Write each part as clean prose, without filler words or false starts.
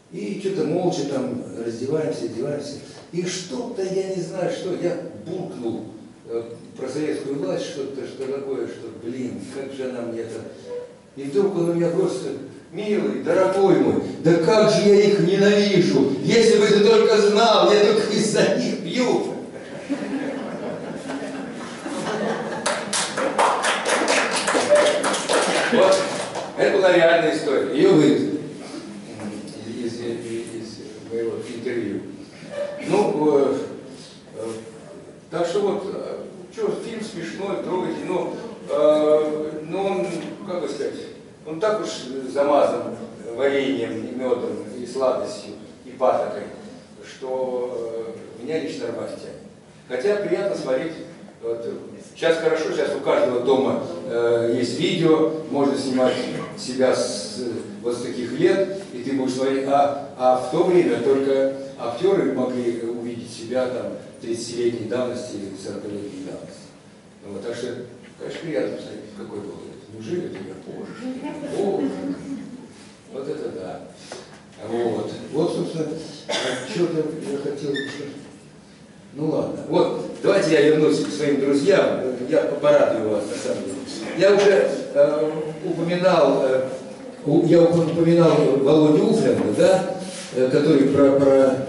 И что-то молча там раздеваемся, одеваемся. И что-то, я не знаю, что, я буркнул про советскую власть, что-то, что такое, что, блин, как же она мне это... И вдруг он у меня просто, милый, дорогой мой, да как же я их ненавижу, если бы ты только знал, я только из-за них пью. Вот, это была реальная история, ее выйдет из моего интервью. Ну, так что вот, что, фильм смешной, трогательный, но он, как бы сказать, он так уж замазан вареньем и медом, и сладостью, и патокой, что меня лично рвать тянет. Хотя приятно смотреть, вот, сейчас хорошо, сейчас у каждого дома есть видео, можно снимать себя вот с таких лет, и ты будешь смотреть, а в то время только актеры могли увидеть себя там 30-летней давности или 40-летней давности. Вот, так что, конечно, приятно посмотреть, какой был. Неужели это я? Боже, вот это да. Вот, собственно, что-то я хотел... Ну ладно. Вот, давайте я вернусь к своим друзьям. Я порадую вас, на самом деле. Я уже упоминал Володю Уфлинга, да, который про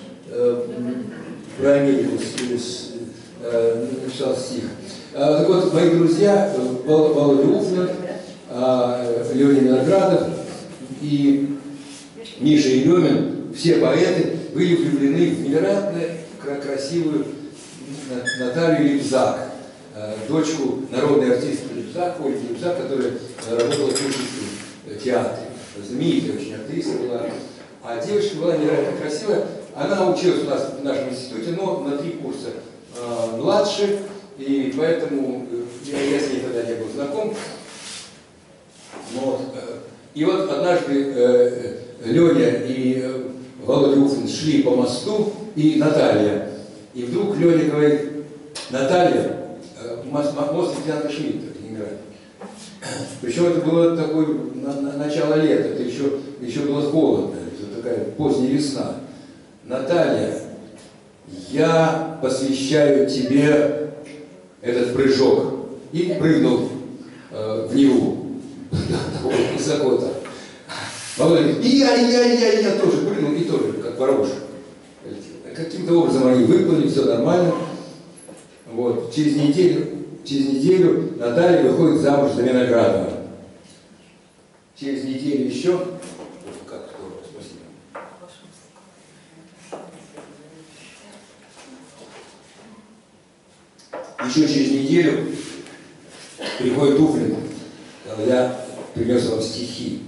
Америку написал стих. Так вот, мои друзья, Володя Уфлинг, Леня Виноградов и Миша Еремин, все поэты, были влюблены в невероятно красивую Наталью Липзак, дочку народной артистки Липзак, Ольги Липзак, которая работала в Пушкинском театре. Знаменитая очень актриса была. А девочка была невероятно красивая. Она училась у нас в нашем институте, но на 3 курса младше, и поэтому я с ней тогда не был знаком. Вот. И вот однажды Леня и Володя Уфлинг шли по мосту, и Наталья. И вдруг Леня говорит: Наталья, мост лейтенанта Шмидта, Ленинград. Причем это было такое начало лета, это еще было холодно, это такая поздняя весна. Наталья, я посвящаю тебе этот прыжок. И прыгнул в Неву. Высоко так. Володя говорит: и я тоже прыгнул, и тоже, как воробушек. Каким-то образом они выплыли, все нормально. Вот. Через неделю Наталья выходит замуж за Виноградова. Через неделю еще. Как здорово, спасибо. Еще через неделю приходит Уфлинг. Я принес вам стихи.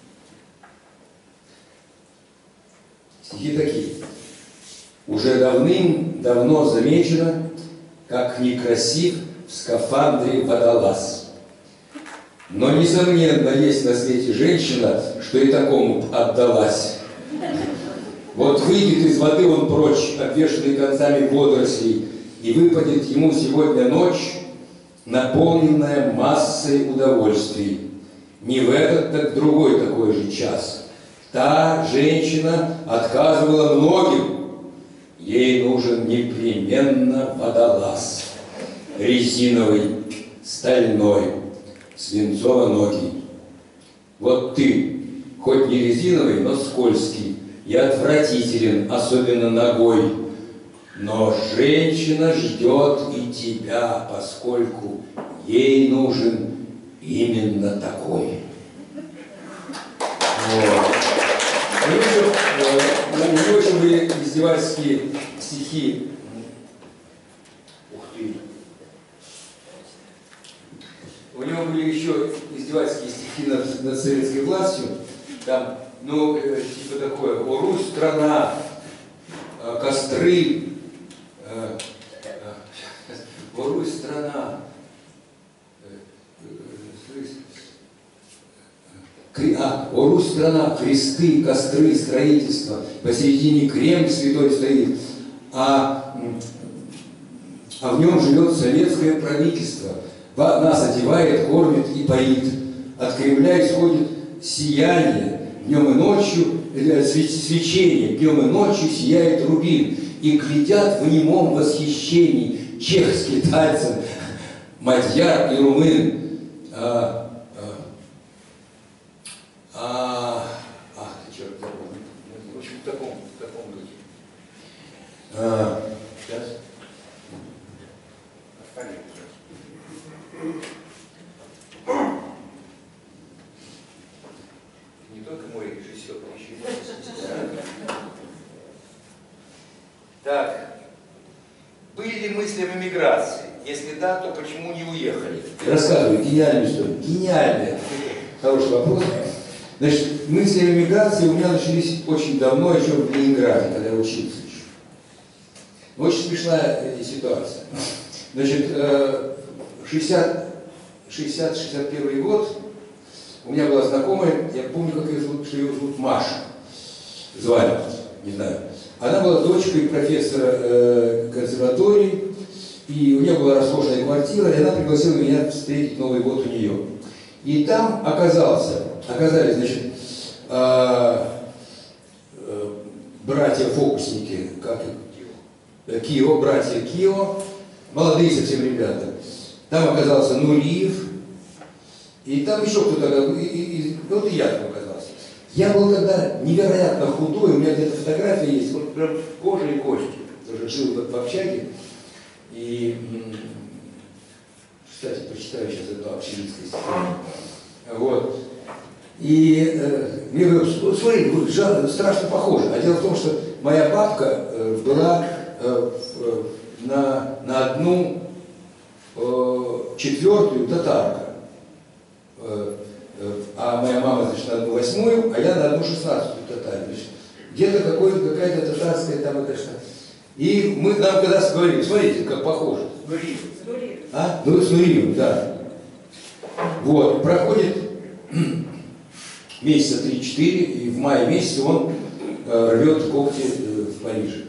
Стихи такие. Уже давным-давно замечено, как некрасив в скафандре водолаз. Но, несомненно, есть на свете женщина, что и такому отдалась. Вот выйдет из воды он прочь, обвешанный концами водорослей, и выпадет ему сегодня ночь, наполненная массой удовольствий. Не в этот, так в другой такой же час. Та женщина отказывала многим. Ей нужен непременно водолаз. Резиновый, стальной, свинцово-ногий. Вот ты, хоть не резиновый, но скользкий и отвратителен, особенно ногой. Но женщина ждет и тебя, поскольку ей нужен именно такой. Вот. У него еще были издевательские стихи. Ух ты. У него были еще издевательские стихи над советской властью. Там, ну, типа такое: «О, Русь, страна, костры, о, Русь, страна, о, Русь, страна, кресты, костры, строительство, посередине Кремль святой стоит, а в нем живет советское правительство, нас одевает, кормит и поит, от Кремля исходит сияние, днем и ночью свечение, днем и ночью сияет рубин, и глядят в немом восхищении чех с китайцем, мадьяр и румын. Черт, в общем, в таком духе. Сейчас. Не только мой режиссер, но еще и... Так. Были ли мысли об эмиграции? Если да, то почему не уехали? Рассказываю гениальную историю. Гениальная. Хороший вопрос. Значит, мысли о эмиграции у меня начались очень давно, еще в Ленинграде, когда я учился еще. Очень смешная ситуация. Значит, 60-61 год, у меня была знакомая, я помню, как ее зовут, что ее зовут Маша. Звали, не знаю. Она была дочкой профессора консерватории, и у нее была роскошная квартира, и она пригласила меня встретить Новый год у нее. И там оказались, значит, братья-фокусники, как их? Кио, братья Кио, молодые совсем ребята. Там оказался Нуриев, и там еще кто-то, вот и я там оказался. Я был тогда невероятно худой, у меня где-то фотография есть, вот прям кожа и кости. Тоже жил в общаге. И, кстати, прочитаю сейчас эту общевицкую стихотворение. Вот. И мне говорят, смотри, страшно похоже. А дело в том, что моя бабка была на 1/4 татарка. А моя мама, значит, на 1/8, а я на 1/16 татарин. Где-то какая-то татарская там это что. И нам когда говорили, смотрите, как похоже. Нуриев. А? Ну, с Нуриевым, да. Вот, проходит месяца 3-4, и в мае месяце он рвет когти в Париже.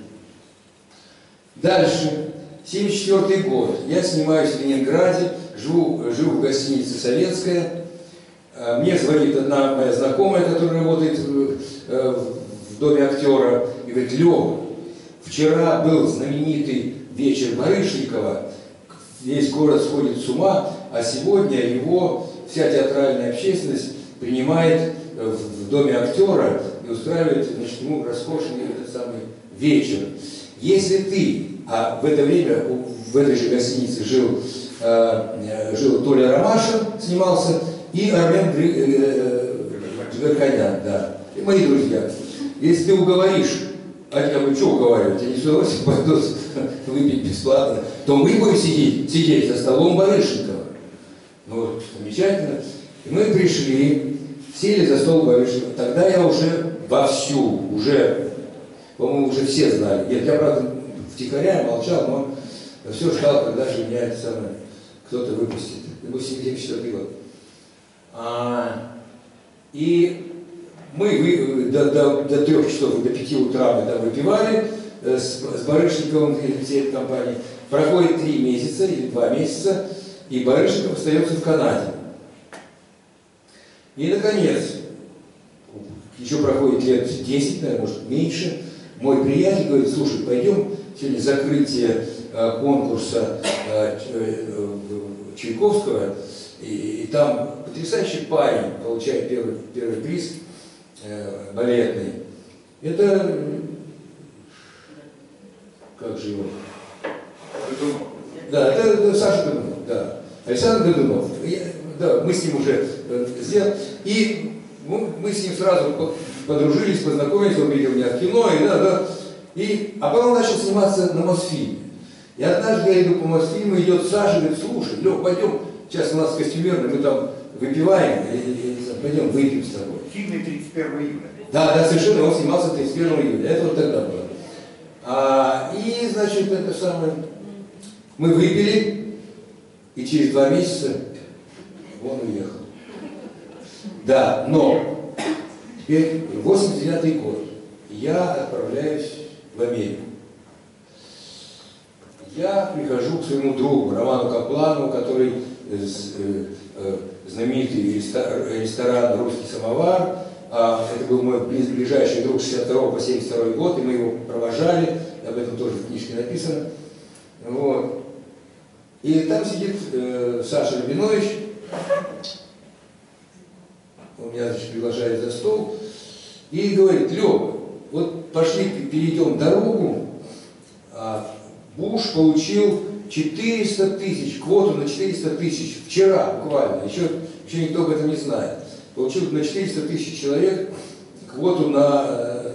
Дальше, 74 год. Я снимаюсь в Ленинграде, живу в гостинице «Советская». Мне звонит одна моя знакомая, которая работает в доме актера, и говорит: Лёва, вчера был знаменитый вечер Барышникова, весь город сходит с ума, а сегодня его вся театральная общественность принимает в доме актера и устраивает, значит, ему роскошный этот самый вечер. Если ты, а в это время в этой же гостинице жил Толя Ромашин, снимался, и Армен Верхонян, да, и мои друзья. Если ты уговоришь, а я говорю, что уговаривать, они с удовольствием пойдут выпить бесплатно, то мы будем сидеть за столом Барышникова. Ну, замечательно. И мы пришли, сели за стол Барышникова. Тогда я уже вовсю, по-моему, уже все знали. Нет, я, правда, втихаря молчал, но все ждал, когда же меня кто-то выпустит. Это был 74 год. И мы до 3 часов, до 5 утра мы там выпивали с Барышниковым и всей этой компанией. Проходит 3 месяца или 2 месяца, и Барышников остается в Канаде. И, наконец, еще проходит лет 10, наверное, может, меньше, мой приятель говорит: слушай, пойдем сегодня закрытие конкурса Чайковского, и там потрясающий парень получает первый приз балетный. Это, как же его? Годунов. Да, это Саша Годунов, да. Александр Годунов. Да, мы с ним уже сделали. И мы с ним сразу подружились, познакомились, он видел меня в кино, а потом начал сниматься на Мосфильме. И однажды я иду по Мосфильму, идет Саша, говорит: слушай, Лёх, пойдем, сейчас у нас костюмерный, мы там выпиваем, пойдем выпьем с тобой. Фильм 31 июля. Да, совершенно, он снимался 31 июля, это вот тогда было. И, значит, это самое, мы выпили, и через 2 месяца он уехал. Да, но теперь 89-й год, я отправляюсь в Америку. Я прихожу к своему другу Роману Каплану, который знаменитый ресторан «Русский самовар», Это был мой ближайший друг с 62 по 72 год, и мы его провожали, об этом тоже в книжке написано. Вот. И там сидит Саша Рабинович, он меня, значит, приглашает за стол, и говорит: Лёва, вот пошли перейдем дорогу, Буш получил 400 тысяч, квоту на 400 тысяч, вчера буквально, еще никто об этом не знает. Получил на 400 тысяч человек квоту да,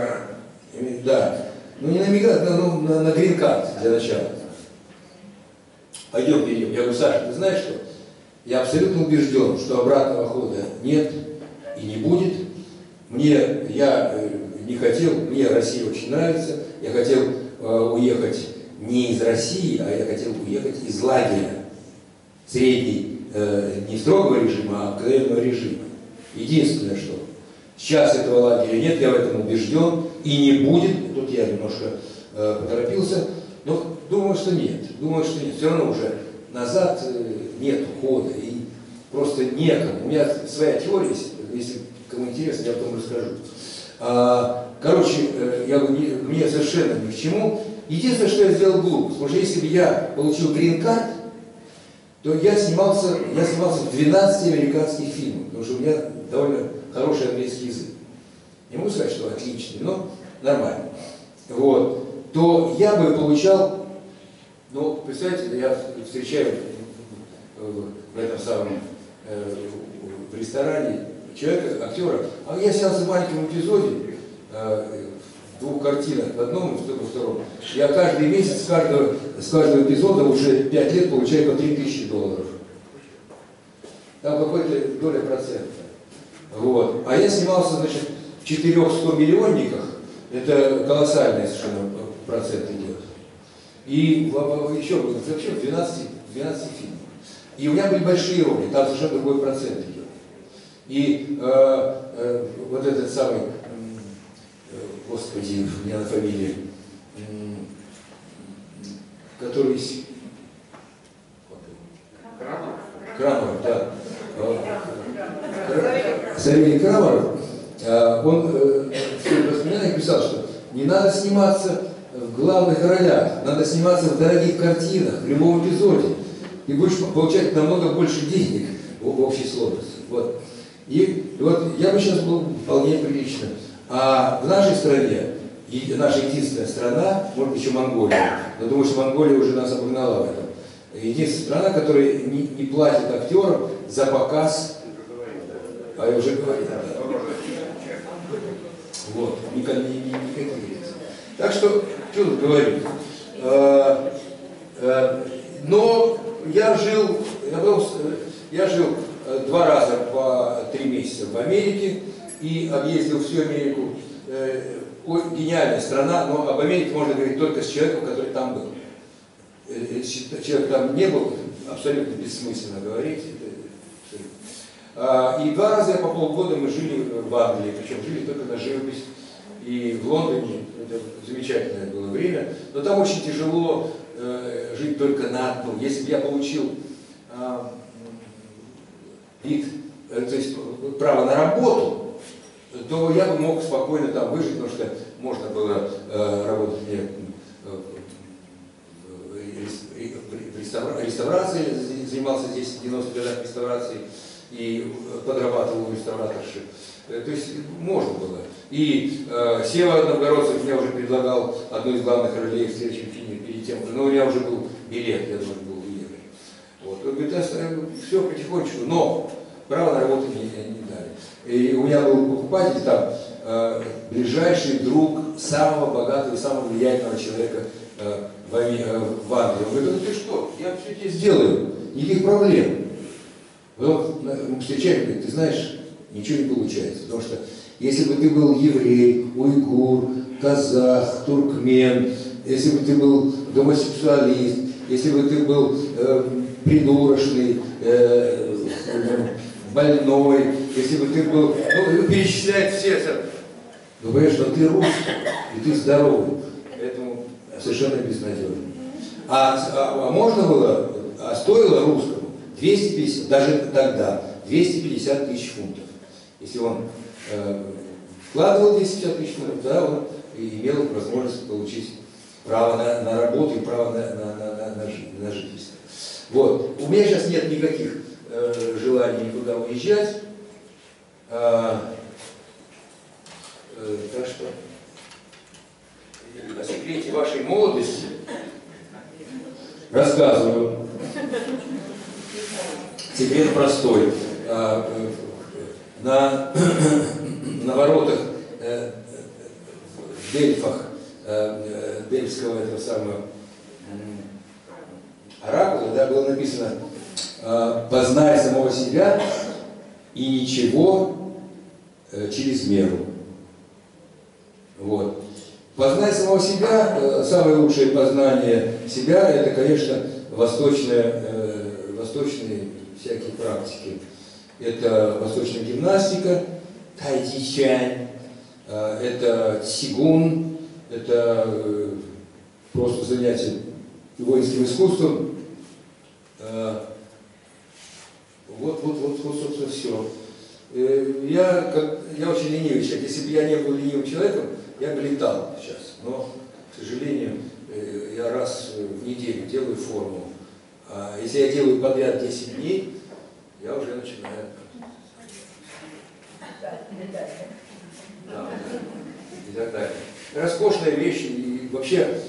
ну не на мигрант, на грин-карт для начала. Пойдем перейдем. Я говорю: Саша, ты знаешь что? Я абсолютно убежден, что обратного хода нет и не будет. Я не хотел, мне Россия очень нравится, я хотел уехать не из России, а я хотел уехать из лагеря средней, не строгого режима, а обыкновенного режима. Единственное, что сейчас этого лагеря нет, я в этом убежден, и не будет. Тут я немножко поторопился, но думаю, что нет. Все равно уже назад нет ухода, и просто некому. У меня своя теория, если кому интересно, я потом расскажу. Короче, мне совершенно ни к чему. Единственное, что я сделал глупость, потому что если бы я получил грин-карт, то я снимался в 12 американских фильмах, потому что у меня довольно хороший английский язык. Не могу сказать, что отличный, но нормально. Вот. То я бы получал, ну, представляете, я встречаю в этом самом, в ресторане человека, актера, а я снялся в маленьком эпизоде, в 2 картинах, в одном и во втором. Я каждый месяц с каждого эпизода уже 5 лет получаю по $3000. Там какая-то доля процента. Вот. А я снимался, значит, в 400-миллионниках, это колоссальный совершенно процент идет. И еще вообще в 12 фильмах. И у меня были большие роли, там совершенно другой процент идет. И вот этот самый, господи, у меня на фамилии, который... Крамаров, да. Савелий Крамаров, он в своих воспоминаниях писал, что не надо сниматься в главных ролях, надо сниматься в дорогих картинах, в любом эпизоде. И будешь получать намного больше денег в общей сложности. Вот. И вот я бы сейчас был вполне прилично. А в нашей стране, и наша единственная страна, может быть еще Монголия, но думаю, что Монголия уже нас обогнала в этом. Единственная страна, которая не платит актерам за показ, а я уже говорил, да. Вот, никаких. Так что тут говорить. Но я жил 2 раза по 3 месяца в Америке и объездил всю Америку. Гениальная страна, но об Америке можно говорить только с человеком, который там был. Человек там не был, абсолютно бессмысленно говорить. И 2 раза по полгода мы жили в Англии, причем жили только на живопись. И в Лондоне, это замечательное было время, но там очень тяжело жить только на одну. Если бы я получил вид, то есть право на работу, то я бы мог спокойно там выжить, потому что можно было работать мне в реставрации, занимался здесь в 90-х годах реставрацией и подрабатывал у реставраторши. То есть можно было. И Сева Новгородцев мне уже предлагал одну из главных ролей в следующем фильме перед тем, но у меня уже был билет, я должен был уехать. Вот. Он говорит: все потихонечку, но право на работу мне не дали. И у меня был покупатель там, ближайший друг самого богатого, самого влиятельного человека в Англии. Он говорит: ну ты что, я все тебе сделаю, никаких проблем. Потом мы встречаем, говорит: ты знаешь, ничего не получается, потому что если бы ты был еврей, уйгур, казах, туркмен, если бы ты был гомосексуалист, если бы ты был придурочный, больной, если бы ты был, ну, перечисляет все, ну, понимаешь, что ты русский, и ты здоровый, поэтому совершенно безнадежно. А можно было, а стоило русскому 250, даже тогда, 250 тысяч фунтов. Если он вкладывал 250 тысяч, тогда он имел возможность получить право на работу и право на жительство. Вот. У меня сейчас нет никаких желаний никуда уезжать. Так что о секрете вашей молодости рассказываю. Секрет простой. На воротах в Дельфах, Дельфского этого самого оракула, да, было написано: «Познай самого себя и ничего через меру». Вот. Познай самого себя, самое лучшее познание себя — это, конечно, восточные всякие практики. Это восточная гимнастика, тайцзи-чань, это цигун, это просто занятие воинским искусством. Вот, собственно, все. Я очень ленивый человек. Если бы я не был ленивым человеком, я бы летал сейчас. Но, к сожалению, я раз в неделю делаю форму. А если я делаю подряд 10 дней, я уже начинаю. Да, и так далее. Роскошная вещь. И вообще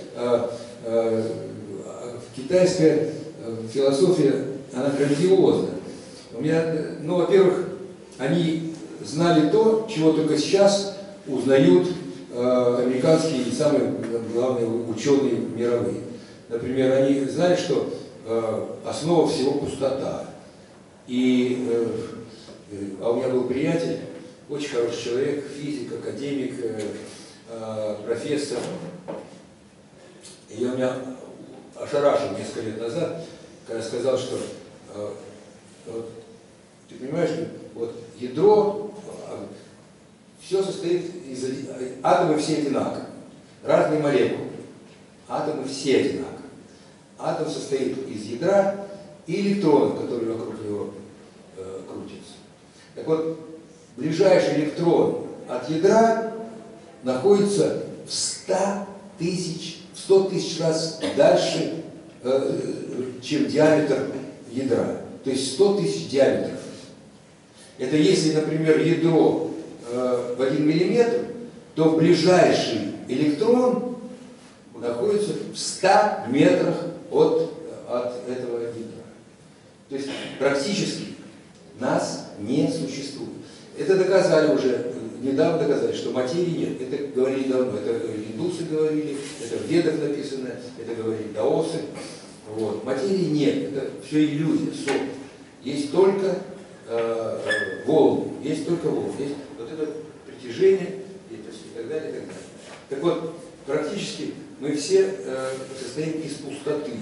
китайская философия, она грандиозна. У меня, ну, во-первых, они знали то, чего только сейчас узнают американские и самые главные ученые мировые. Например, они знали, что основа всего пустота. И, а у меня был приятель, очень хороший человек, физик, академик, профессор. И он меня ошарашил несколько лет назад, когда сказал, что вот, ты понимаешь, вот ядро, все состоит из... Атомы все одинаковые, разные молекулы. Атомы все одинаковые. Атом состоит из ядра и электронов, которые вокруг него крутятся. Так вот, ближайший электрон от ядра находится в 100 тысяч раз дальше, чем диаметр ядра. То есть 100 тысяч диаметров. Это если, например, ядро в 1 миллиметр, то ближайший электрон находится в 100 метрах от этого ядра. То есть практически нас не существует. Это доказали уже, недавно доказали, что материи нет. Это говорили давно, это индусы говорили, это в Ведах написано, это говорили даосы. Вот. Материи нет, это все иллюзия, сон. Есть только волны, есть только волны, есть вот это притяжение и так далее, и так далее. Так вот, практически мы все состоим из пустоты.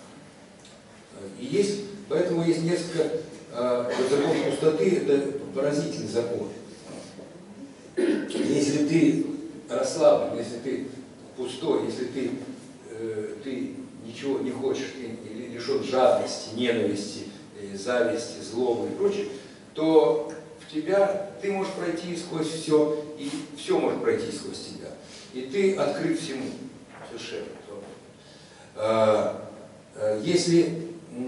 И есть, поэтому есть несколько закон пустоты, это поразительный закон. Если ты расслаблен, если ты пустой, если ты ничего не хочешь, ты лишен жадности, ненависти, зависти, злобы и прочее, то в тебя ты можешь пройти сквозь все, и все может пройти сквозь тебя. И ты открыт всему совершенно. Если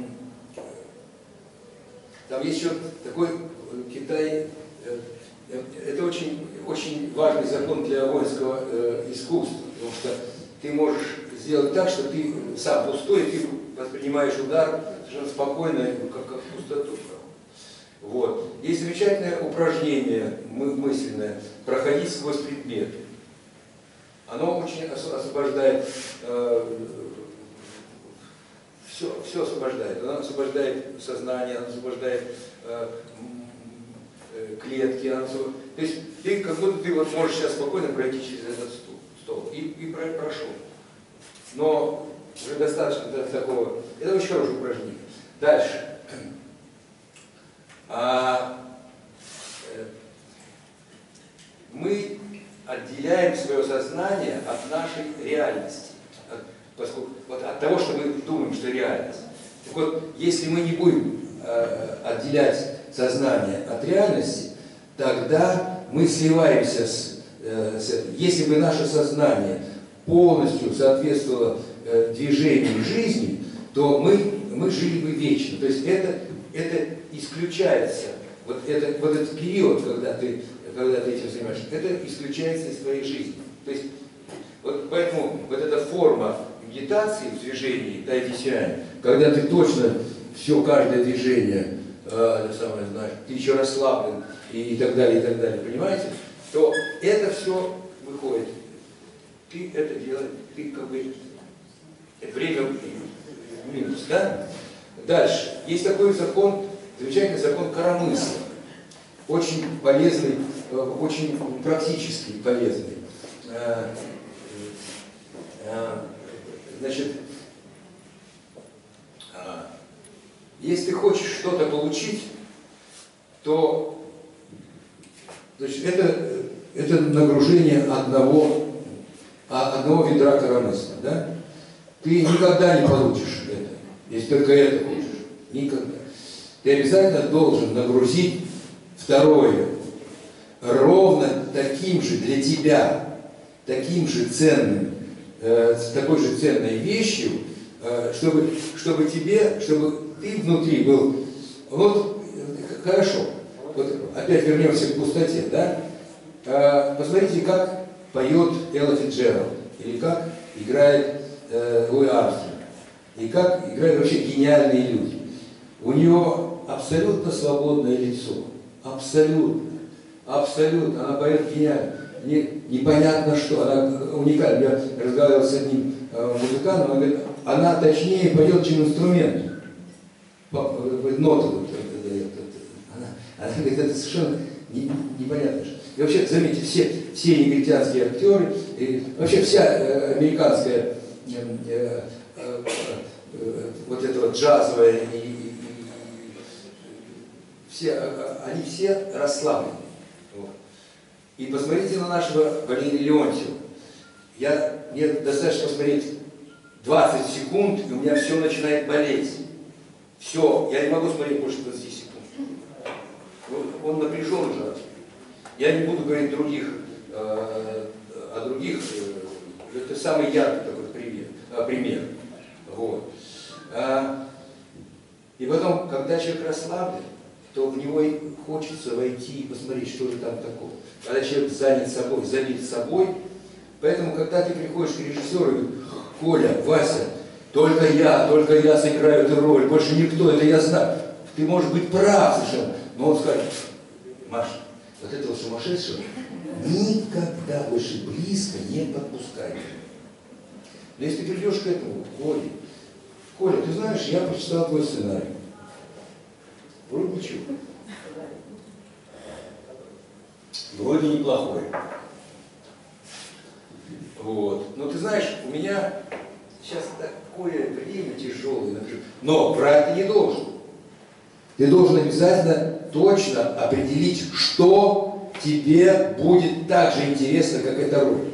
там есть еще такой Китай, это очень, очень важный закон для воинского искусства, потому что ты можешь сделать так, что ты сам пустой, ты воспринимаешь удар совершенно спокойно, как пустоту. Вот. Есть замечательное упражнение мысленное — проходить сквозь предметы. Оно очень освобождает, все освобождает. Оно освобождает сознание, оно освобождает клетки. То есть ты как будто ты вот можешь сейчас спокойно пройти через этот стол и прошел. Но уже достаточно такого. Это очень хорошее упражнение. Дальше. Мы отделяем свое сознание от нашей реальности. От того, что мы думаем, что реальность. Так вот, если мы не будем отделять сознание от реальности, тогда мы сливаемся с этим. Если бы наше сознание полностью соответствовало движению жизни, то мы жили бы вечно. То есть это исключается. Вот этот период, когда ты этим занимаешься, это исключается из твоей жизни. То есть, вот поэтому вот эта форма медитации в движении, тайдисянь, когда ты точно все, каждое движение, самое, знаешь, ты еще расслаблен и так далее, понимаете, то это все выходит. Ты это делаешь, ты как бы время минус, да? Дальше. Есть такой закон, замечательный закон коромысла. Очень полезный, очень практически полезный. Значит, если ты хочешь что-то получить, то значит, это нагружение одного ведра коромысла, да? Ты никогда не получишь это, если только это хочешь. Никогда. Ты обязательно должен нагрузить второе, ровно таким же для тебя, таким же ценным, с такой же ценной вещью, чтобы ты внутри был, вот, хорошо, вот опять вернемся к пустоте, да? Посмотрите, как поет Элла Фицджеральд, или как играет Луи Армстронг, и как играют вообще гениальные люди. У него абсолютно свободное лицо, абсолютно, абсолютно, она поет гениально. Непонятно что, она уникальна. Я разговаривал с одним музыкантом, он говорит, она точнее поет, чем инструмент. Ноты. Она говорит, это совершенно непонятно. И вообще, заметьте, все негритянские актеры, и вообще вся американская вот это вот джазовая, они все расслаблены. Вот. И посмотрите на нашего Валерия Леонтьева. Мне достаточно посмотреть 20 секунд, и у меня все начинает болеть. Все, я не могу смотреть больше 20 секунд. Он напряжен уже. Я не буду говорить о других. Это самый яркий такой пример. Вот. И потом, когда человек расслаблен, то в него и хочется войти и посмотреть, что же там такое. Когда человек занят собой, забит собой, поэтому, когда ты приходишь к режиссеру и говоришь, Коля, Вася, только я сыграю эту роль, больше никто, это я знаю. Ты можешь быть прав совершенно, но он скажет, Маша, вот этого сумасшедшего никогда больше близко не подпускай. Но если ты придешь к этому, Коля, ты знаешь, я прочитал твой сценарий. Вроде ничего. Вроде неплохой. Вот. Но ты знаешь, у меня сейчас такое время тяжелое, например. Но брать ты не должен. Ты должен обязательно точно определить, что тебе будет так же интересно, как эта роль.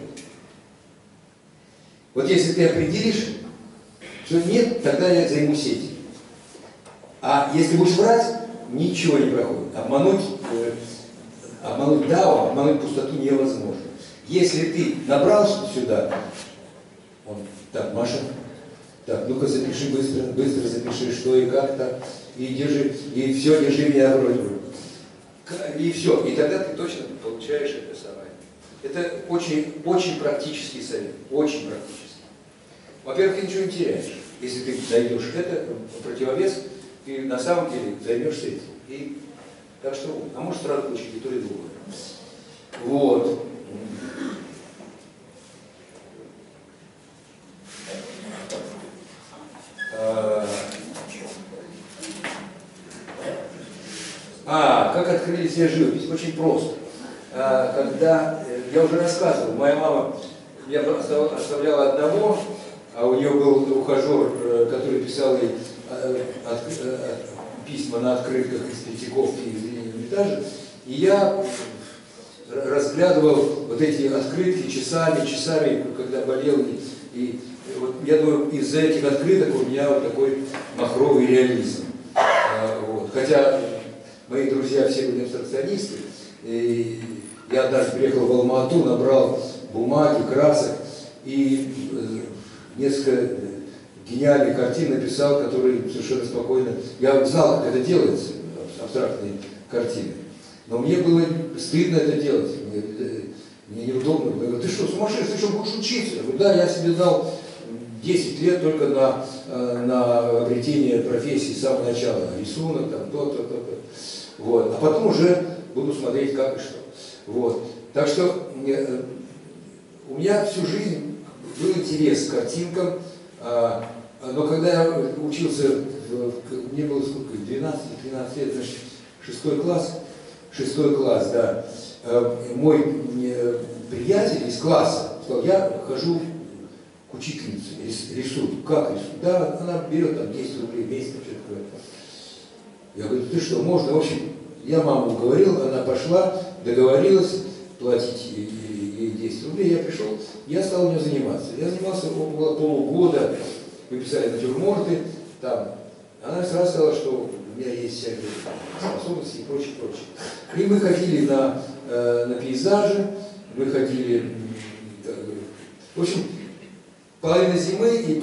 Вот если ты определишь, что нет, тогда я займусь этим. А если будешь врать, ничего не проходит. Обмануть Дао, обмануть пустоту невозможно. Если ты набрал сюда, так, Маша, так, ну-ка запиши быстро запиши, что и как-то, и держи, и все, держи меня в рот. И все, и тогда ты точно получаешь это самое. Это очень, очень практический совет, очень практический. Во-первых, ты ничего не теряешь. Если ты найдешь это, противовес, ты на самом деле займешься этим. И, так что, а может сразу получить и то, и другое. Вот. Как открыли себе живопись? Очень просто. Когда, я уже рассказывал, моя мама меня оставляла одного, а у нее был ухажер, который писал ей письма на открытках из Третьяковки, из Эрмитажа, и я разглядывал вот эти открытки часами, когда болел, и вот, я думаю, из-за этих открыток у меня вот такой махровый реализм. Вот. Хотя мои друзья все были абстракционисты, и Я однажды приехал в Алма-Ату, набрал бумаги, красок и несколько гениальных картин написал, которые совершенно спокойно... Я знал, как это делается, абстрактные картины. Но мне было стыдно это делать. Мне неудобно. Я говорю, ты что, сумасшедший, ты что, будешь учиться? Я говорю, да, я себе дал 10 лет только на обретение профессии с самого начала. Рисунок, там, то. Вот. А потом уже буду смотреть, как и что. Вот. Так что у меня всю жизнь был интерес к картинкам, но когда я учился, мне было сколько, 12-13 лет, значит, 6 класс, да, мой приятель из класса сказал, я хожу к учительнице, рисую. Как рисую? Да, она берет там 10 рублей в месяц, что-то такое. Я говорю, ты что, можно? В общем, я маму уговорил, она пошла, договорилась платить ей 10 рублей, я пришел, я стал у нее заниматься. Я занимался около полугода, мы писали натюрморты, там. Она сразу сказала, что у меня есть всякие способности и прочее. И мы ходили на пейзажи, мы ходили, в общем, половина зимы и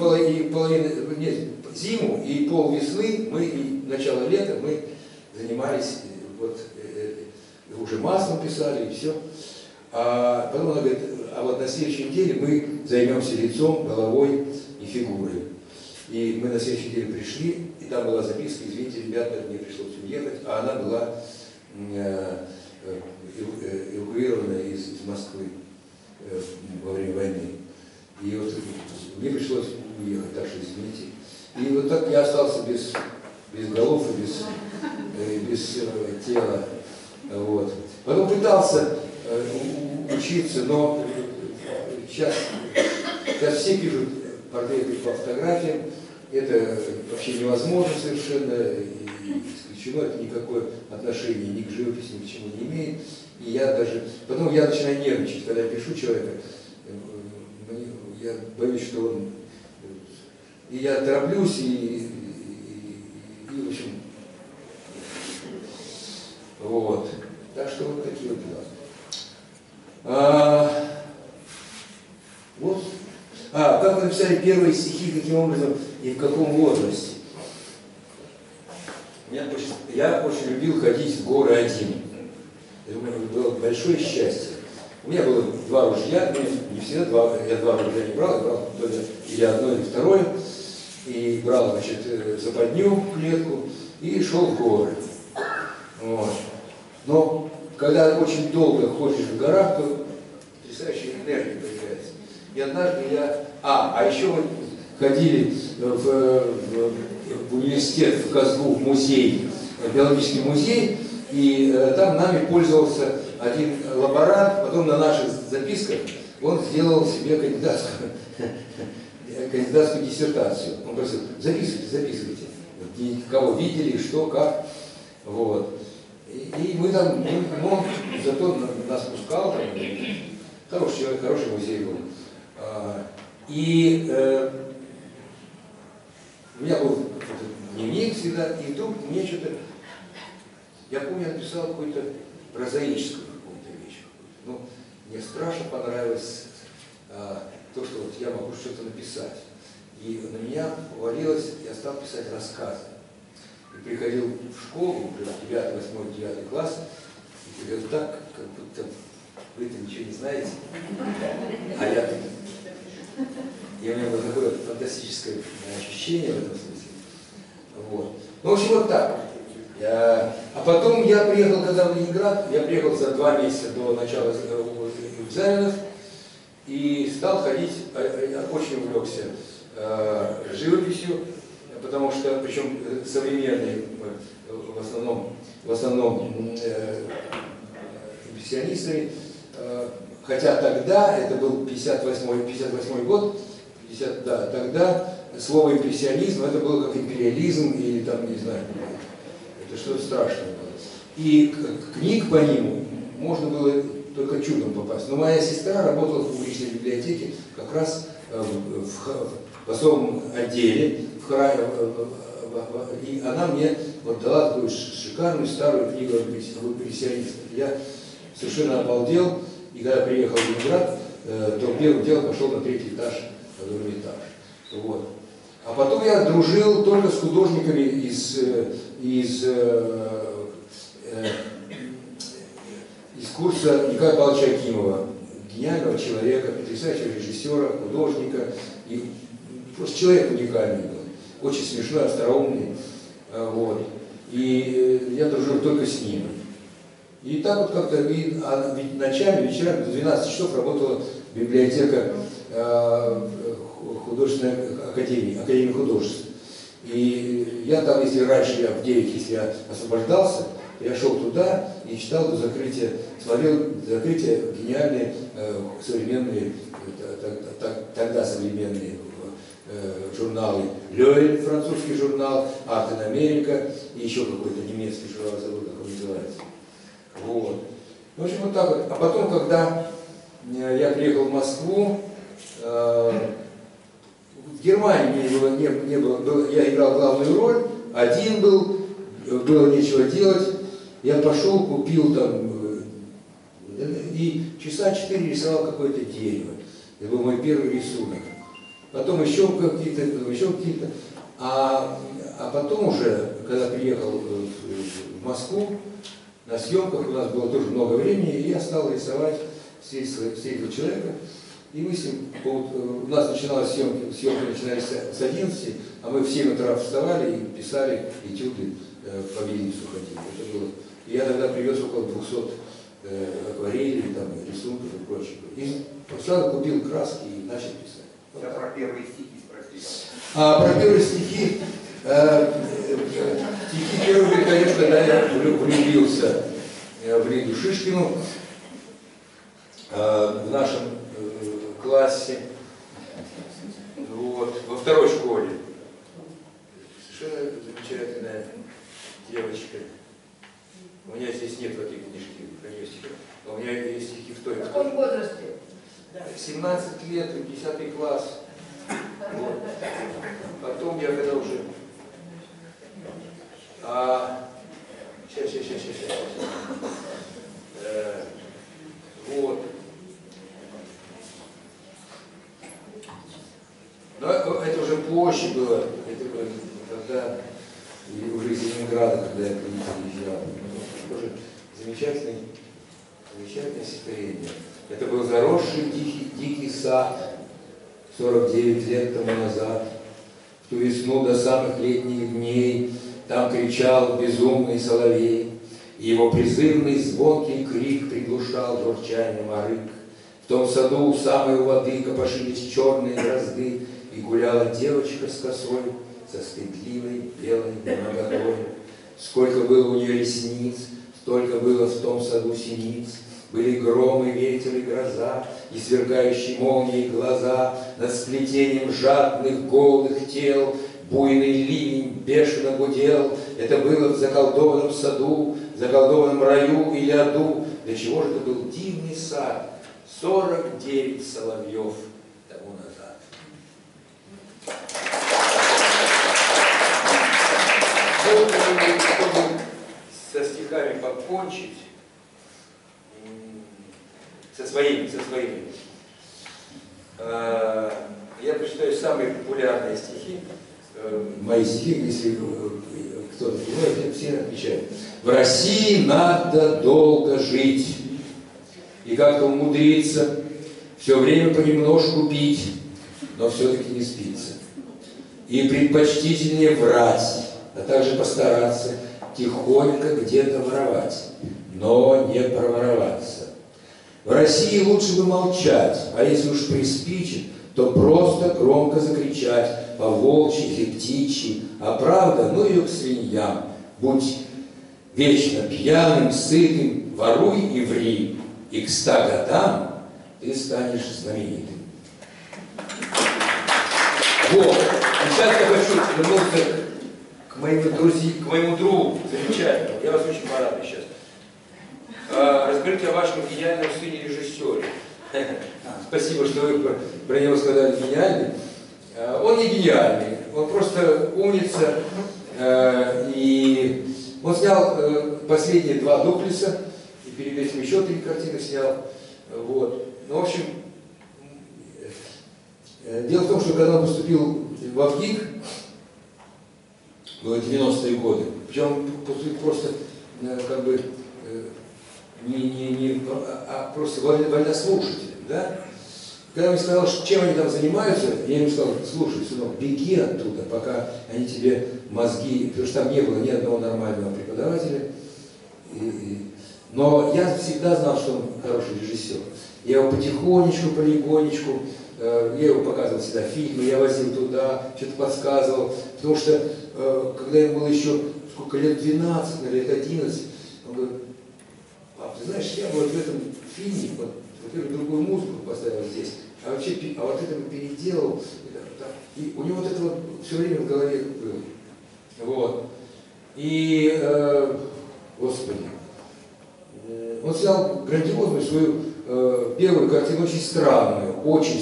зиму и пол весны, мы и начало лета мы занимались, вот, уже маслом писали и все. А потом она говорит, а вот на следующей неделе мы займемся лицом, головой и фигурой. И мы на следующей неделе пришли, и там была записка, извините, ребята, мне пришлось уехать, а она была эвакуирована из Москвы во время войны. И вот мне пришлось уехать, так что извините. И вот так я остался без голов и без тела. Вот. Потом пытался учиться, но сейчас все пишут портреты по фотографиям. Это вообще невозможно совершенно, и исключено, это никакое отношение ни к живописи, ни к чему не имеет. И я даже... Потом я начинаю нервничать, когда я пишу человека, я боюсь, что он... И я тороплюсь, и в общем... Вот. Так что вот такие вот дела. Вот. Как вы написали первые стихи, каким образом и в каком возрасте? Я очень любил ходить в горы один. Это у меня было большое счастье. У меня было 2 ружья, не всегда 2, я 2 ружья не брал, я брал или одно, или второе. И брал, значит, западню, клетку, и шел в горы. Вот. Но когда очень долго ходишь в горах, то потрясающая энергия появляется. И однажды а еще мы ходили в университет, в Казгу, в музей, в биологический музей, и там нами пользовался один лаборант, потом на наших записках он сделал себе кандидатскую диссертацию. Он просил, записывайте, кого видели, что, как, вот. И мы там, он зато нас пускал, там, хороший человек, хороший музей был. И у меня был дневник всегда, и вдруг мне что-то, я помню, я написал какую-то прозаическую какую-то вещь. Ну, мне страшно понравилось то, что вот я могу что-то написать. И на меня повалилось, я стал писать рассказы. И приходил в школу, уже 9, 8, 9 класс, и говорил, так, как будто вы-то ничего не знаете, а я... И у меня было такое фантастическое ощущение в этом смысле. Вот. Ну, в общем, вот так. А потом я приехал, когда в Ленинград, я приехал за 2 месяца до начала экзаменов и стал ходить, я очень увлекся живописью, потому что, причем современные, в основном импрессионистами, хотя тогда, это был 58 год, тогда слово импрессионизм, это было как империализм или там, не знаю, это что-то страшное было. И книг по ним можно было только чудом попасть. Но моя сестра работала в публичной библиотеке как раз в особом отделе, и она мне вот дала такую шикарную старую книгу об импрессионистах. Я совершенно обалдел. И когда приехал в Ленинград, то первым делом пошел на 3-й этаж, на 2-й этаж. Вот. А потом я дружил только с художниками из курса Николая Павловича Акимова, гениального человека, потрясающего режиссера, художника. И просто человек уникальный был, очень смешной, остроумный. Вот. И я дружил только с ним. И так вот как-то, ведь ночами, вечерами до 12 часов работала библиотека художественной академии художеств. И я там, если раньше, в 9, если я освобождался, я шел туда и читал до закрытия, смотрел до закрытия гениальные современные, тогда современные журналы. Лёйль, французский журнал, Art in America и еще какой-то немецкий журнал, забыл, как он называется. Вот. В общем, вот так вот. А потом, когда я приехал в Москву, в Германии не было, я играл главную роль, один был, было нечего делать. Я пошел, купил там, и часа 4 рисовал какое-то дерево. Это был мой первый рисунок. Потом еще какие-то, а потом уже, когда приехал в Москву, на съемках у нас было тоже много времени, и я стал рисовать, встретил человека, и мы с ним, у нас начиналась съемки начинались с 11, а мы в 7 утра вставали и писали этюды, по Вильнюсу ходили. Это было. И я тогда привез около 200 акварелей, там, рисунков и прочего. И сразу купил краски и начал писать. Я про первые стихи спросил. А про первые стихи, стихи первые, конечно, когда я влюбился в Лиду Шишкину в нашем классе, вот, во второй школе. Совершенно замечательная девочка. У меня здесь нет в этой книжке, у меня есть стихи в той. В каком возрасте? 17 лет, 10 класс. Вот. Потом я когда уже... Сейчас. Вот. Но это уже позже было. Это было когда уже из Ленинграда, когда я приезжал. Тоже замечательное стихотворение. Это был заросший дикий сад 49 лет тому назад. В ту весну до самых летних дней там кричал безумный соловей, и его призывный звонкий крик приглушал журчание морык. В том саду у самой воды копошились черные дрозды, и гуляла девочка с косой, со стыдливой белой наготой. Сколько было у нее ресниц, столько было в том саду синиц. Были громы, ветер и гроза, и сверкающие молнией глаза. Над сплетением жадных голых тел буйный ливень бешено гудел. Это было в заколдованном саду, заколдованном раю или аду. Для чего же это был дивный сад? 49 соловьев тому назад. Чтобы со стихами покончить, со своими. Я прочитаю самые популярные стихи. Мои стихи, если кто-то понимает, все отвечают. В России надо долго жить и как-то умудриться, все время понемножку пить, но все-таки не спится. И предпочтительнее врать, а также постараться тихонько где-то воровать, но не провороваться. В России лучше бы молчать, а если уж приспичит, то просто громко закричать, по-волчьи или птичьи, а правда, ну ее к свиньям. Будь вечно пьяным, сытым, воруй и ври, и к 100 годам ты станешь знаменитым. Вот. И сейчас я хочу вернуться к моему другу замечательному. Я вас очень порадую сейчас. Расскажите о вашем гениальном сыне-режиссере. Спасибо, что вы про него сказали гениальный. Он не гениальный, он просто умница. И он снял последние 2 дуплеса. И перед этим еще 3 картины снял. Вот. Ну, в общем, дело в том, что когда он поступил в Авгик, было 90-е годы, причем он поступил просто как бы просто вольнослушателем, да? Когда он мне сказал, чем они там занимаются, я ему сказал: слушай, сынок, беги оттуда, пока они тебе мозги, потому что там не было ни одного нормального преподавателя. Но я всегда знал, что он хороший режиссер. Я его потихонечку, полигонечку, я его показывал всегда фильмы, я возил туда, что-то подсказывал. Потому что, когда ему было еще сколько лет, 12, лет 11, он говорит: пап, ты знаешь, я вот в этом фильме, вот, во-первых, другую музыку поставил здесь, а вообще, а вот это переделал. И у него вот это вот все время в голове было. Вот. И, Господи, он снял грандиозную свою первую картину, очень странную,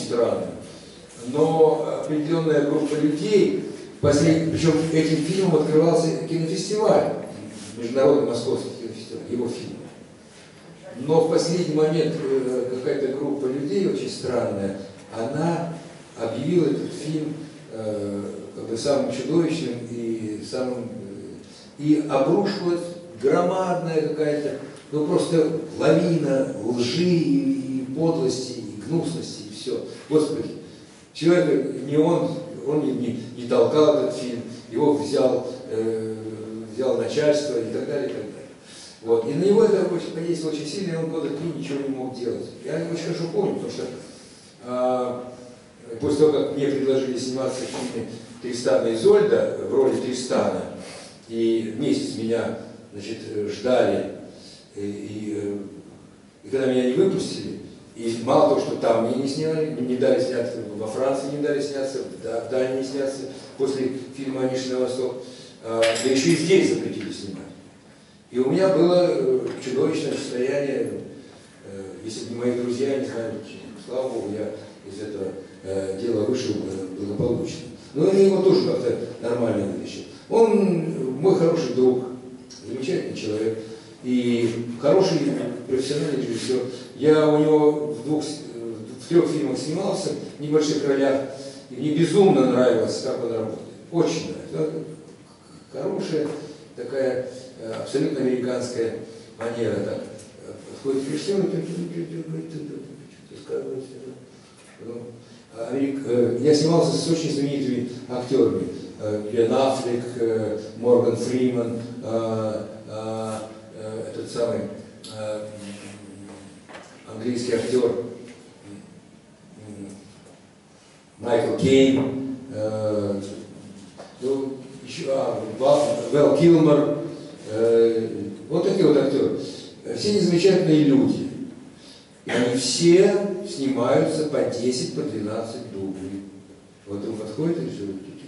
но определенная группа людей, причем этим фильмом открывался кинофестиваль, международный московский кинофестиваль, его фильм. Но в последний момент какая-то группа людей, очень странная, она объявила этот фильм как бы самым чудовищным и обрушилась громадная какая-то, ну просто лавина лжи и подлости, и гнусности, и все. Господи, человек, он не толкал этот фильм, его взял начальство и так далее, и так далее. Вот. И на него это подействовало очень сильно, и он года 3 ничего не мог делать. Я очень хорошо помню, потому что после того, как мне предложили сниматься в фильме «Тристана и Изольда» в роли Тристана, и месяц меня, значит, ждали, и когда меня не выпустили, и мало того, что там мне не сняли, не дали сняться, во Франции не дали сняться, в Дании не сняться, после фильма «Онищий на восток», да еще и здесь запретили снимать. И у меня было чудовищное состояние, если бы не мои друзья, я не знаю, слава Богу, я из этого дела вышел благополучно. Но я его тоже как-то нормально вытащил. Он мой хороший друг, замечательный человек и хороший профессиональный режиссер. Я у него в 3 фильмах снимался, в небольших ролях, и мне безумно нравилось, как он работает. Очень нравится. Хорошая такая абсолютно американская манера. Так, подходит режиссер, я снимался с очень знаменитыми актерами. Бен Аффлек, Морган Фриман, этот самый английский актер Майкл Кейн, Вэл Килмер, вот такие вот актеры. Все они замечательные люди. И они все снимаются по 10, по 12 дублей. Вот он подходит и все.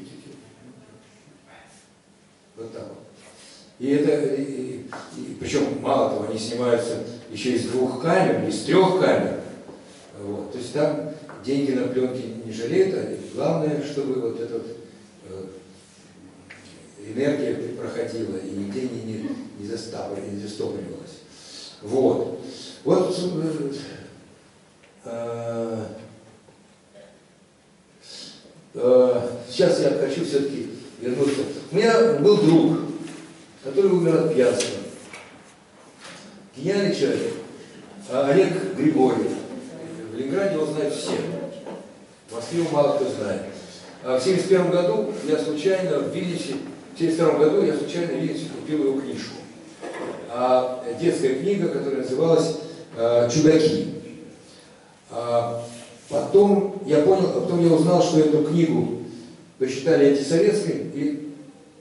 Вот так вот. И это, причем мало того, они снимаются еще из 2 камер, из 3 камер. Вот. То есть там деньги на пленке не жалеют, а главное, чтобы вот эта вот, энергия проходила и нигде не застопоривалась. Вот. Вот сейчас я хочу все-таки вернуться. У меня был друг, который умер от пьянства. Гениальный человек. Олег Григорьев. В Ленинграде его знают все. В Москве его мало кто знает. В 1971 году я случайно в Виллисе, купил его книжку. Детская книга, которая называлась «Чудаки». Потом я узнал, что эту книгу посчитали антисоветской и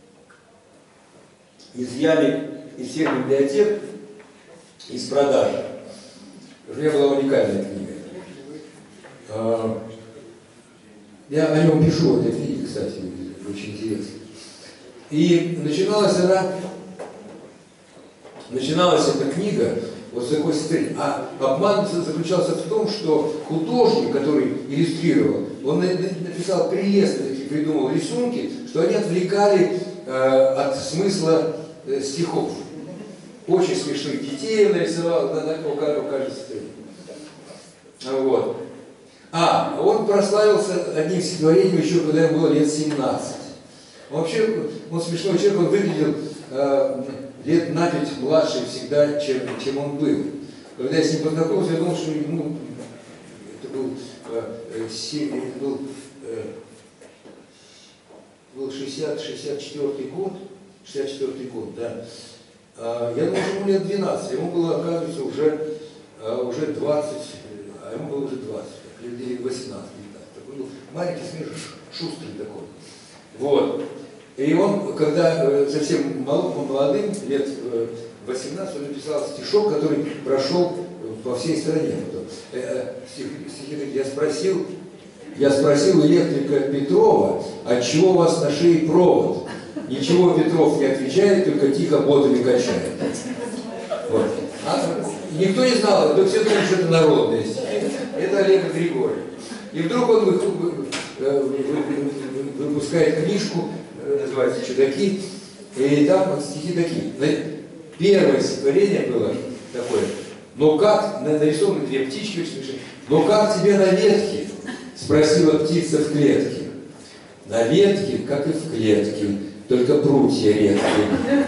изъяли из всех библиотек, из продажи. У меня была уникальная книга. Я о нем пишу, в этой книге, кстати, очень интересно. И начиналась эта книга вот с такой сцены. А обман заключался в том, что художник, который иллюстрировал, он написал прелестные, придумал рисунки, что они отвлекали от смысла стихов. очень смешных детей он нарисовал, кажется. Вот. Он прославился одним стихотворением еще, когда ему было лет 17. Вообще, он смешной человек, он выглядел лет на 5 младше всегда, чем он был. Когда я с ним познакомился, я думал, что ему это был 64-й год, 64-й год, да. Я думал, что ему лет 12, ему было, оказывается, уже 20, а ему было уже 20, или 18, такой был маленький, смешный, шустрый такой. Вот. И он, когда совсем молодым, лет 18, он написал стишок, который прошел по всей стране. Я спросил электрика Петрова, отчего у вас на шее провод? Ничего Петров не отвечает, только тихо ботами качает. Вот. Никто не знал, но все думали, что это народные стихи. Это Олег Григорьев. И вдруг он выпускает книжку, называется «Чудаки», и там вот стихи такие. Первое стихотворение было такое: «Но как», нарисованы две птички очень смешные, «Но как тебе на ветке?» — спросила птица в клетке. «На ветке, как и в клетке, только прутья редкие».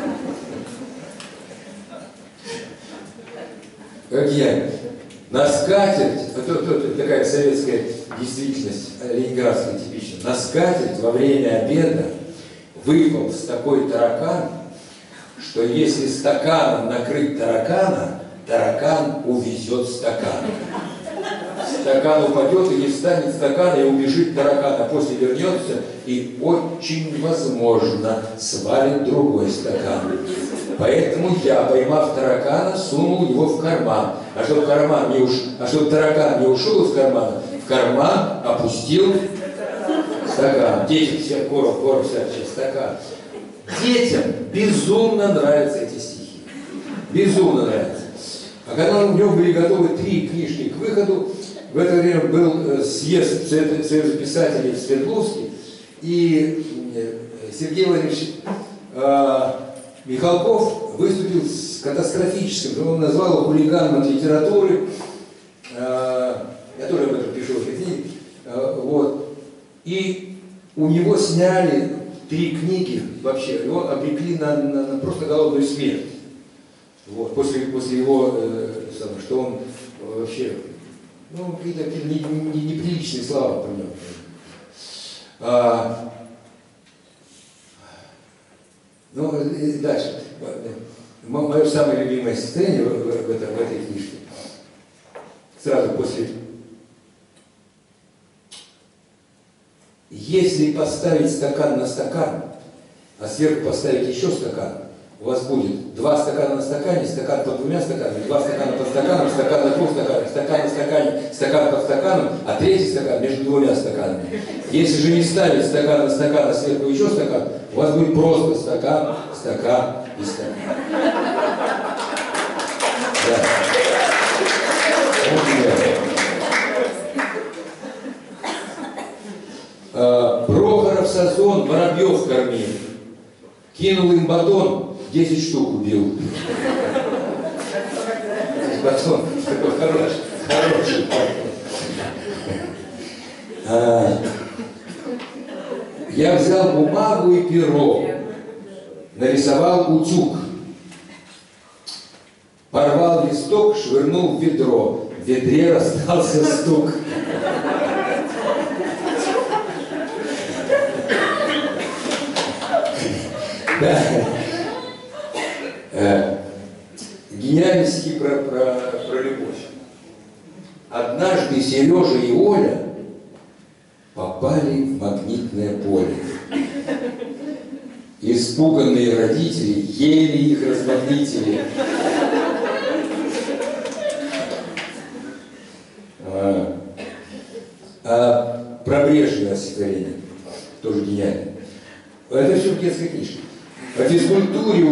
Как я. На скатерть, это такая советская действительность, ленинградская типичная, на скатерть во время обеда выпал с такой таракан, что если стаканом накрыть таракана, таракан увезет стакан. Стакан упадет и не встанет стакана, и убежит таракан, а после вернется и очень возможно свалит другой стакан. Поэтому я, поймав таракана, сунул его в карман. А чтобы таракан не ушел из кармана, в карман опустил стакан. Детям все корм всякий стакан. Детям безумно нравятся эти стихи. Безумно нравятся. А когда у него были готовы 3 книжки к выходу, в это время был съезд Союза писателей в Свердловске, и Сергей Владимирович Михалков выступил с катастрофическим, он назвал его хулиганом от литературы, я тоже об этом пишу в этой книге, вот. И у него сняли 3 книги вообще, его обрекли на просто голодную смерть. Вот, после его, что он вообще, какие-то неприличные слова про него. И дальше. Мое самое любимое состояние в этой книжке. Сразу после. Если поставить стакан на стакан, а сверху поставить еще стакан, у вас будет 2 стакана на стакане, стакан под 2 стаканами, 2 стакана под стаканом, стакан на 2 стаканах, стакан на стакане, стакан под стаканом, а 3-й стакан между 2 стаканами. Если же не ставить стакан на стакан, а сверху еще стакан, у вас будет просто стакан, стакан и стакан. Да. Прохоров Сазон воробьев кормил. Кинул им батон, 10 штук убил. Батон такой хороший. Я взял бумагу и перо, нарисовал утюг, порвал листок, швырнул в ведро, в ведре раздался стук. Гениальные стихи про любовь. Однажды Сережа и Оля попали в магнитное поле. Испуганные родители еле их размагнитили. Про Брежнева стихотворение, тоже гениально. Это все в детской книжке. По физкультуре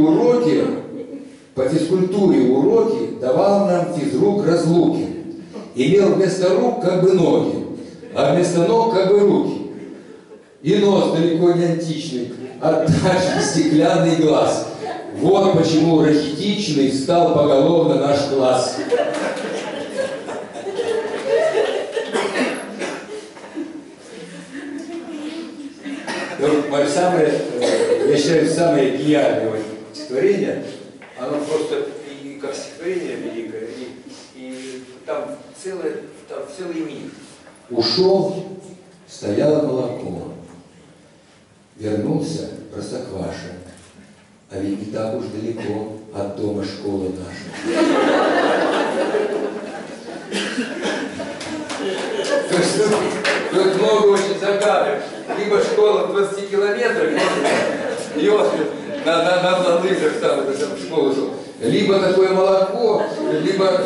уроки давал нам физрук Разлуки. Имел вместо рук как бы ноги, а вместо ног как бы руки. И нос далеко не античный, а даже стеклянный глаз. Вот почему рахитичный стал поголовно наш класс. Мое самое, я считаю, самое гениальное стихотворение, оно просто и как стихотворение великое, и там целый мир. Ушел, стояло молоко, вернулся Простокваша, а ведь не так уж далеко от дома школы наша. Тут много очень загадок. Либо школа в 20 километрах, на лыжах там в школу шел. Либо такое молоко, либо...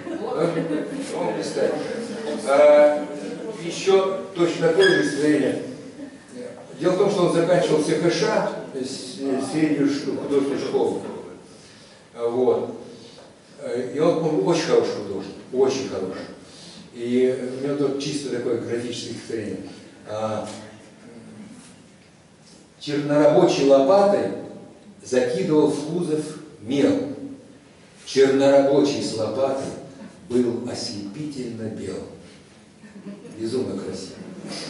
Еще точно такое же стихотворение. Дело в том, что он заканчивал СХШ, среднюю художественную школу. Вот. И он очень хороший художник, очень хороший. И у него тут чисто такое графическое стихотворение. Чернорабочей лопатой закидывал в кузов мел. Чернорабочий с лопатой был ослепительно бел. Безумно красиво.